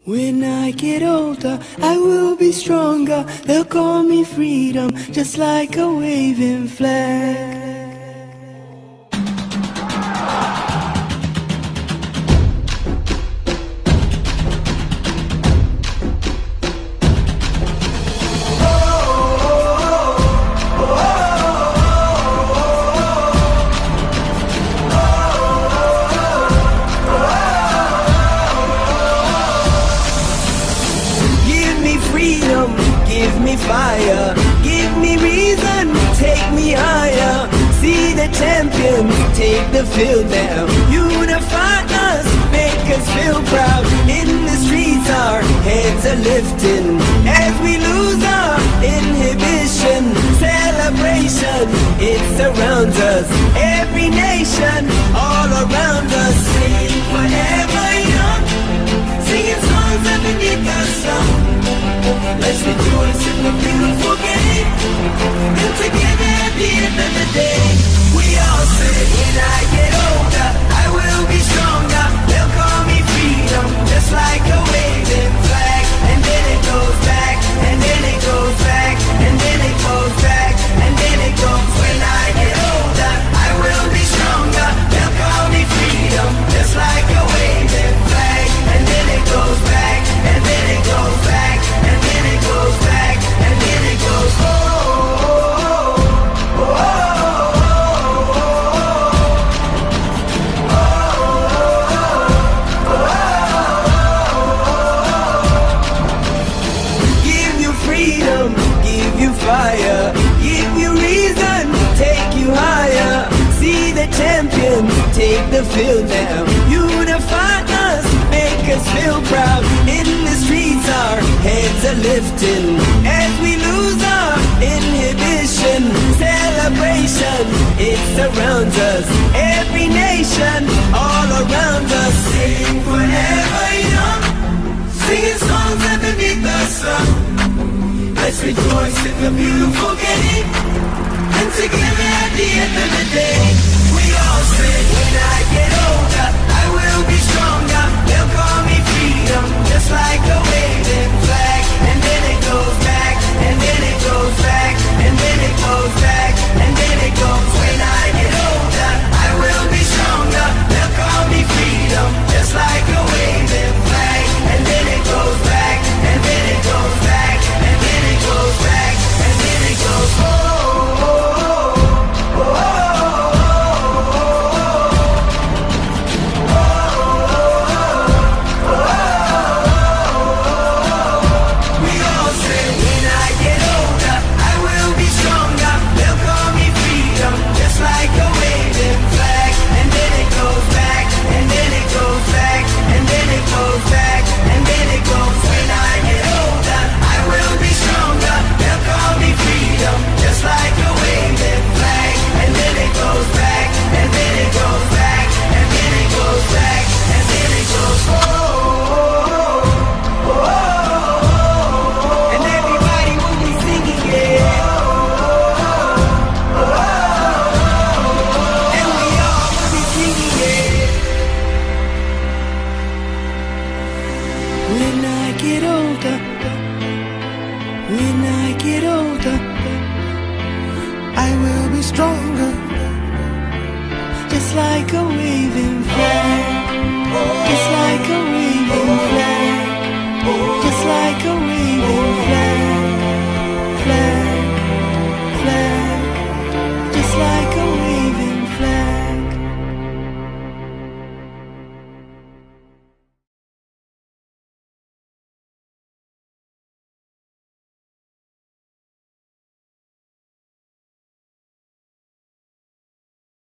When I get older, I will be stronger. They'll call me freedom, just like a waving flag. Freedom, give me fire, give me reason, take me higher. See the champions, take the field now. Unify us, make us feel proud. In the streets our heads are lifting as we lose our inhibition. Celebration, it surrounds us. Every nation, all around us. Sing forever young, singing songs underneath the sun. Let's rejoice in the beautiful game, and together at the end of the day, we all say, when I get older, I will be stronger. They'll call me freedom, just like a waving flag. And then it goes back, and then it goes back, and then it goes back, and then it goes. When I get older, I will be stronger. They'll call me freedom, just like a waving flag. And then it goes back, and then it goes back, and then it goes back, and then it goes, oh, oh, oh, oh. Give you freedom, give you fire, give you reason, take you higher. See the champions, take the field now. Unify us, make us feel proud. In the streets our heads are lifting as we lose our inhibition. Celebration, it surrounds us. Every nation, all around us. Sing forever young, singing songs underneath the sun. Let's rejoice in the beautiful game, and together at the end of the day, we all say, when I get older, I will be stronger. They'll call me freedom, just like a waving flag. And then it goes back, and then it goes back, and then it goes back, and then it goes. When I get older, I will be stronger. They'll call me freedom, just like a waving flag. And then it goes back, and then it goes back, and then it goes back, and then it goes, oh, oh, oh, oh, oh. Like a waving flag, and then it goes back, and then it goes back, and then it goes back, and then it goes. When I get older, I will be stronger. They'll call me freedom, just like a waving flag. And then it goes back, and then it goes back, and then it goes back, and then it goes, oh, oh, oh, oh. And everybody will be singing, yeah. When I get older, when I get older, I will be stronger, just like a waving flag, just like